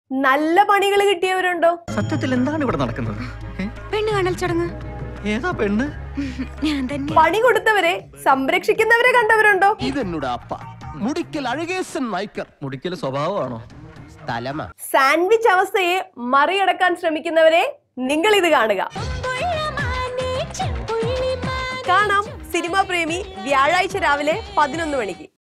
നല്ല പണികൾ കിട്ടിയവരുണ്ടോ? സത്യത്തിൽ എന്താണ് ഇവിടെ നടക്കുന്നത്? പെണ്ണ് കാണൽ ചടങ്ങ്. ഏതാ പെണ്ണ്? ഞാൻ തന്നെ. പണി കൊടുത്തവരെ സംരക്ഷിക്കുന്നവരെ കണ്ടവരുണ്ടോ? ഇതെന്നോട് അപ്പ മുടിക്കൽ അഴകേശൻ നായ്ക്കർ. മുടിക്കൽ സ്വഭാവമാണോ? തലമ. സാൻഡ്വിച്ച് അവസ്ഥയെ മറികടക്കാൻ ശ്രമിക്കുന്നവരെ നിങ്ങൾ ഇത് കാണുക. കാണാം സിനിമാ പ്രേമി വ്യാഴാഴ്ച രാവിലെ 11 മണിക്ക്.